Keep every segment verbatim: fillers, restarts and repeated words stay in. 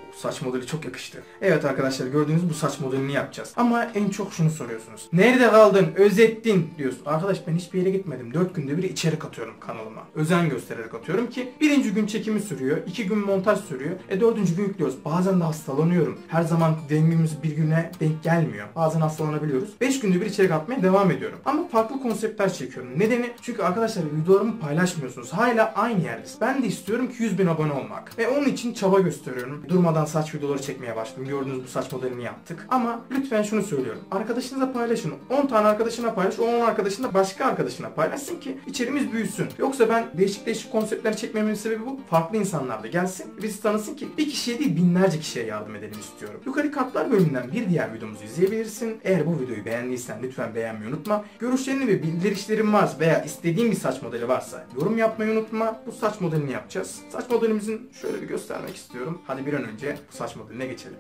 Saç modeli çok yakıştı. Evet arkadaşlar, gördüğünüz bu saç modelini yapacağız. Ama en çok şunu soruyorsunuz. Nerede kaldın? Özettin diyorsun. Arkadaş ben hiçbir yere gitmedim. dört günde bir içerik atıyorum kanalıma. Özen göstererek atıyorum ki birinci gün çekimi sürüyor. iki gün montaj sürüyor. E dördüncü gün yüklüyoruz. Bazen de hastalanıyorum. Her zaman dengimiz bir güne denk gelmiyor. Bazen hastalanabiliyoruz. beş günde bir içerik atmaya devam ediyorum. Ama farklı konseptler çekiyorum. Nedeni? Çünkü arkadaşlar videolarımı paylaşmıyorsunuz. Hala aynı yerdeyiz. Ben de istiyorum ki yüz bin abone olmak. Ve onun için çaba gösteriyorum. Durmadan saç videoları çekmeye başladım. Gördüğünüz bu saç modelini yaptık. Ama lütfen şunu söylüyorum. Arkadaşınıza paylaşın. on tane arkadaşına paylaş. O on arkadaşına başka arkadaşına paylaşsın ki içeriğimiz büyüsün. Yoksa ben değişik değişik konseptler çekmemin sebebi bu. Farklı insanlar da gelsin. Bizi tanısın ki bir kişiye değil binlerce kişiye yardım edelim istiyorum. Yukarı kartlar bölümünden bir diğer videomuzu izleyebilirsin. Eğer bu videoyu beğendiysen lütfen beğenmeyi unutma. Görüşlerini ve bildirişlerin varsa veya istediğin bir saç modeli varsa yorum yapmayı unutma. Bu saç modelini yapacağız. Saç modelimizin şöyle bir göstermek istiyorum. Hadi bir an önce bu saç modeline geçelim.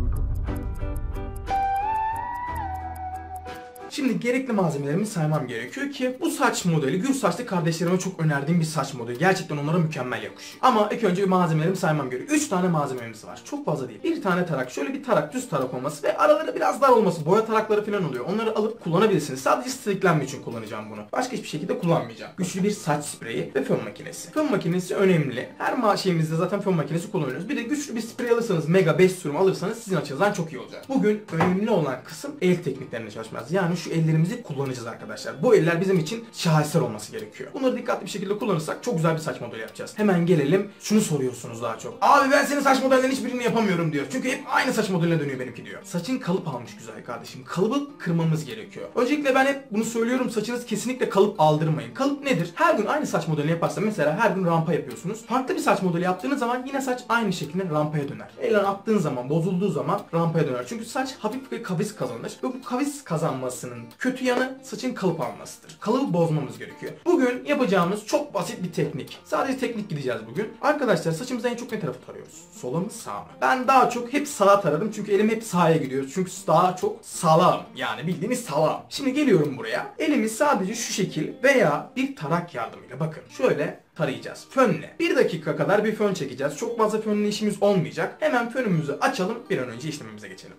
Şimdi gerekli malzemelerimi saymam gerekiyor ki bu saç modeli gür saçlı kardeşlerime çok önerdiğim bir saç modeli. Gerçekten onlara mükemmel yakışıyor. Ama ilk önce bir malzemelerimi saymam gerekiyor. üç tane malzememiz var. Çok fazla değil. Bir tane tarak. Şöyle bir tarak, düz tarak olması ve araları biraz dar olması. Boya tarakları falan oluyor. Onları alıp kullanabilirsiniz. Sadece stillenme için kullanacağım bunu. Başka hiçbir şekilde kullanmayacağım. Güçlü bir saç spreyi ve fön makinesi. Fön makinesi önemli. Her şeyimizde zaten fön makinesi kullanıyoruz. Bir de güçlü bir sprey alırsanız, mega beş sürüm alırsanız sizin açınızdan çok iyi olacak. Bugün önemli olan kısım el tekniklerine çalışacağız. Yani şu ellerimizi kullanacağız arkadaşlar. Bu eller bizim için şaheser olması gerekiyor. Bunları dikkatli bir şekilde kullanırsak çok güzel bir saç modeli yapacağız. Hemen gelelim. Şunu soruyorsunuz daha çok. Abi ben senin saç modellerin hiçbirini yapamıyorum diyor. Çünkü hep aynı saç modeline dönüyor benimki diyor. Saçın kalıp almış güzel kardeşim. Kalıbı kırmamız gerekiyor. Öncelikle ben hep bunu söylüyorum. Saçınız kesinlikle kalıp aldırmayın. Kalıp nedir? Her gün aynı saç modelini yaparsa mesela her gün rampa yapıyorsunuz. Farklı bir saç modeli yaptığınız zaman yine saç aynı şekilde rampaya döner. Eller attığın zaman, bozulduğu zaman rampaya döner. Çünkü saç hafif bir kavis kazanır. Ve bu kavis kazanmasının kötü yanı saçın kalıp almasıdır. Kalıbı bozmamız gerekiyor. Bugün yapacağımız çok basit bir teknik. Sadece teknik gideceğiz bugün. Arkadaşlar saçımıza en çok ne tarafı tarıyoruz? Sola mı sağa mı? Ben daha çok hep sağa taradım çünkü elim hep sağa gidiyor. Çünkü daha çok sağlam. Yani bildiğiniz sağlam. Şimdi geliyorum buraya. Elimi sadece şu şekil veya bir tarak yardımıyla bakın. Şöyle tarayacağız. Fönle. Bir dakika kadar bir fön çekeceğiz. Çok fazla fönle işimiz olmayacak. Hemen fönümüzü açalım. Bir an önce işlemimize geçelim.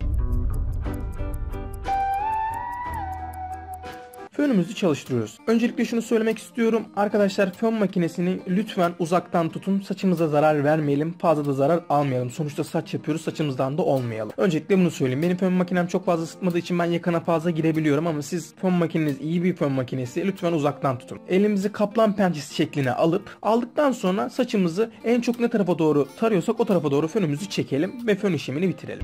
Fönümüzü çalıştırıyoruz. Öncelikle şunu söylemek istiyorum. Arkadaşlar fön makinesini lütfen uzaktan tutun. Saçımıza zarar vermeyelim. Fazla da zarar almayalım. Sonuçta saç yapıyoruz. Saçımızdan da olmayalım. Öncelikle bunu söyleyeyim. Benim fön makinem çok fazla ısıtmadığı için ben yakına fazla girebiliyorum ama siz fön makineniz iyi bir fön makinesi lütfen uzaktan tutun. Elimizi kaplan pençesi şekline alıp aldıktan sonra saçımızı en çok ne tarafa doğru tarıyorsak o tarafa doğru fönümüzü çekelim ve fön işlemini bitirelim.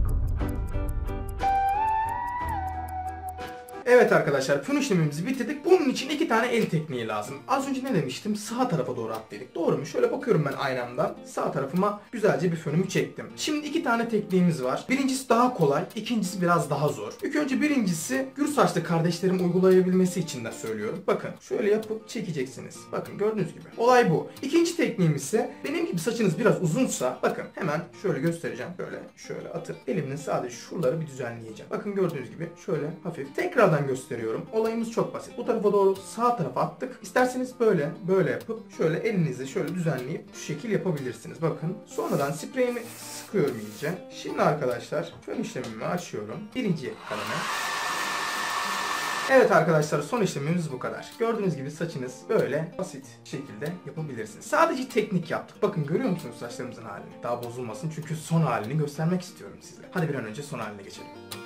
Evet arkadaşlar, fön işlemimizi bitirdik. Bunun için iki tane el tekniği lazım. Az önce ne demiştim? Sağ tarafa doğru at dedik. Doğru mu? Şöyle bakıyorum ben aynamdan. Sağ tarafıma güzelce bir fönümü çektim. Şimdi iki tane tekniğimiz var. Birincisi daha kolay, ikincisi biraz daha zor. İlk önce birincisi gür saçlı kardeşlerim uygulayabilmesi için de söylüyorum. Bakın şöyle yapıp çekeceksiniz. Bakın gördüğünüz gibi. Olay bu. İkinci tekniğim ise benim gibi saçınız biraz uzunsa bakın hemen şöyle göstereceğim. Böyle şöyle atıp elimle sadece şuraları bir düzenleyeceğim. Bakın gördüğünüz gibi şöyle hafif. Tekrardan gösteriyorum. Olayımız çok basit. Bu tarafa doğru sağ tarafa attık. İsterseniz böyle böyle yapıp şöyle elinizle şöyle düzenleyip şu şekil yapabilirsiniz. Bakın. Sonradan spreyimi sıkıyorum iyice. Şimdi arkadaşlar fön işlemimi açıyorum. Birinci kademe. Evet arkadaşlar, son işlemimiz bu kadar. Gördüğünüz gibi saçınız böyle basit şekilde yapabilirsiniz. Sadece teknik yaptık. Bakın görüyor musunuz saçlarımızın halini? Daha bozulmasın çünkü son halini göstermek istiyorum size. Hadi bir an önce son haline geçelim.